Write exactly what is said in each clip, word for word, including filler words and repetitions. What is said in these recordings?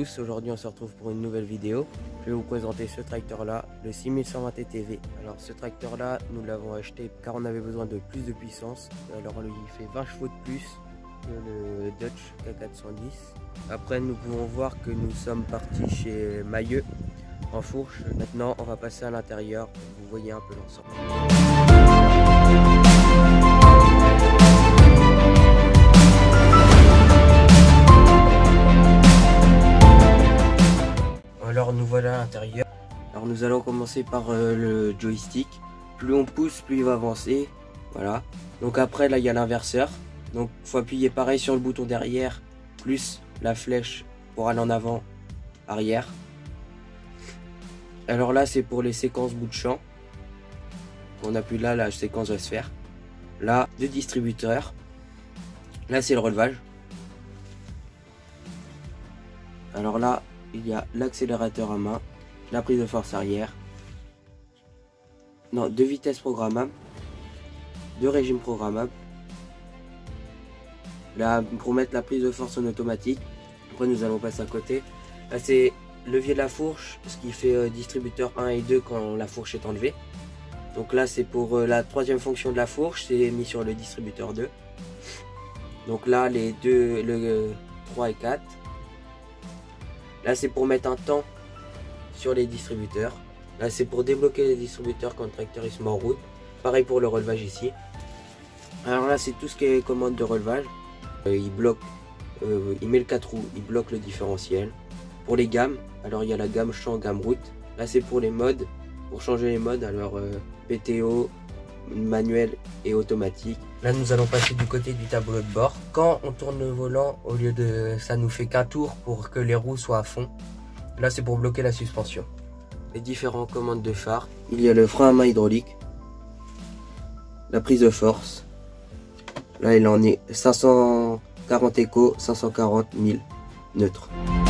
tous, aujourd'hui on se retrouve pour une nouvelle vidéo. Je vais vous présenter ce tracteur là, le six mille cent vingt T T V. Alors ce tracteur là, nous l'avons acheté car on avait besoin de plus de puissance. Alors il fait vingt chevaux de plus que le Dodge K quatre cent dix. Après nous pouvons voir que nous sommes partis chez Mailleux en fourche. Maintenant on va passer à l'intérieur, vous voyez un peu l'ensemble. Alors nous voilà à l'intérieur. Alors nous allons commencer par euh, le joystick. Plus on pousse, plus il va avancer. Voilà. Donc après là il y a l'inverseur. Donc il faut appuyer pareil sur le bouton derrière, plus la flèche pour aller en avant, arrière. Alors là c'est pour les séquences bout de champ. On appuie là, la séquence va se faire. Là, deux distributeurs. Là c'est le relevage. Alors là, il y a l'accélérateur à main, la prise de force arrière, non, deux vitesses programmables, deux régimes programmables, là pour mettre la prise de force en automatique. Après nous allons passer à côté. Là c'est levier de la fourche, ce qui fait euh, distributeur un et deux quand la fourche est enlevée. Donc là c'est pour euh, la troisième fonction de la fourche, c'est mis sur le distributeur deux. Donc là les deux, le euh, trois et quatre. Là c'est pour mettre un temps sur les distributeurs. Là c'est pour débloquer les distributeurs quand le tracteur il se met en route. Pareil pour le relevage ici. Alors là c'est tout ce qui est commande de relevage. Euh, il bloque, euh, il met le quatre roues, il bloque le différentiel. Pour les gammes, alors il y a la gamme champ, gamme route. Là c'est pour les modes, pour changer les modes. Alors euh, P T O, manuel et automatique. Là nous allons passer du côté du tableau de bord. Quand on tourne le volant, au lieu de ça nous fait qu'un tour pour que les roues soient à fond. Là c'est pour bloquer la suspension. Les différentes commandes de phare. Il y a le frein à main hydraulique, la prise de force. Là il en est cinq cent quarante écho, cinq cent quarante mille neutre.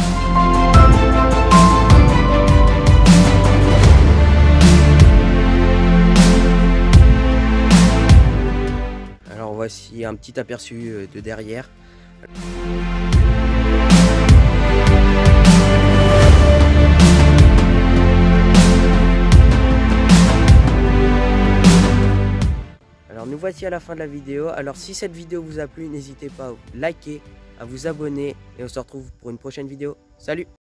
Voici un petit aperçu de derrière. Alors nous voici à la fin de la vidéo. Alors si cette vidéo vous a plu, n'hésitez pas à liker, à vous abonner et on se retrouve pour une prochaine vidéo. Salut!